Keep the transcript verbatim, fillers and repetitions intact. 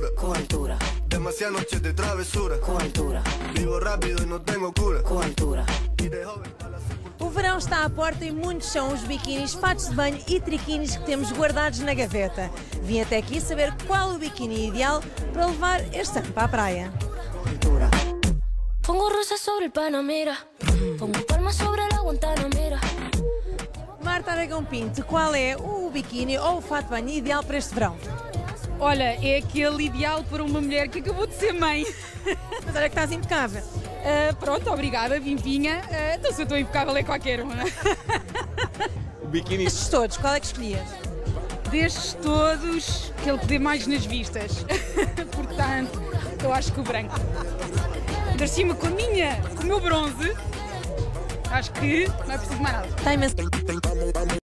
cintura. Com altura. Demasiadas noches de travesura. Com altura. Vivo rápido e não tenho cura. Com altura. E de joven a la O verão está à porta e muitos são os biquinis, fatos de banho e triquinis que temos guardados na gaveta. Vim até aqui saber qual o biquíni ideal para levar este ano para a praia. Altura. Pongo rosas sobre el Panamera, pongo palmas sobre la Guantanamera. Marta Aragão Pinto, qual é o biquíni ou o fato de banho ideal para este verão? Olha, é aquele ideal para uma mulher que acabou de ser mãe. Mas olha que estás impecável. Uh, pronto, obrigada, Vimpinha. Uh, então se eu estou impecável é qualquer uma. O biquíni. Destes todos, qual é que escolhias? Destes todos, aquele que dê mais nas vistas. Portanto, eu acho que o branco. Por cima com a minha, com o meu bronze, acho que não é preciso mais nada. Tem imenso.